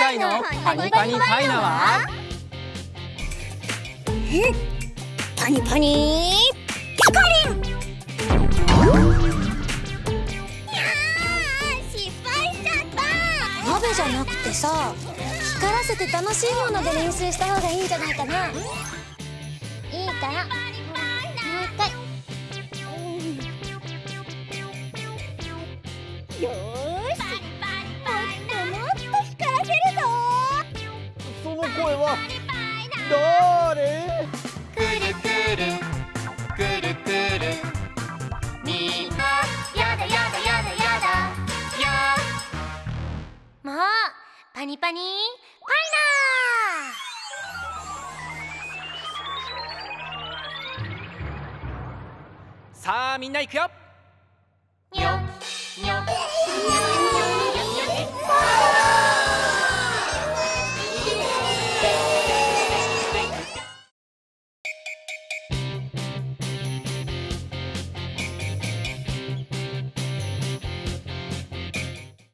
回のパニパニパイナはパニパニピコリン。失敗しちゃった。鍋じゃなくてさ、光らせて楽しいもので練習した方がいいんじゃないかな。いいからもう一回。よーし、もっと光らせるぞ。 その声は誰？ くるくるくるくる、みんなやだやだやだやだや。 もうパニパニパイさあみんな行くよ。 にょにょにょ。